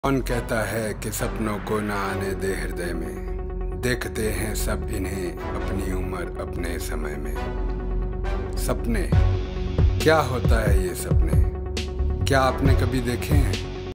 कौन कहता है कि सपनों को ना आने दे हृदय में। देखते हैं सब इन्हें अपनी उम्र अपने समय में। सपने क्या होता है ये सपने, क्या आपने कभी देखे हैं?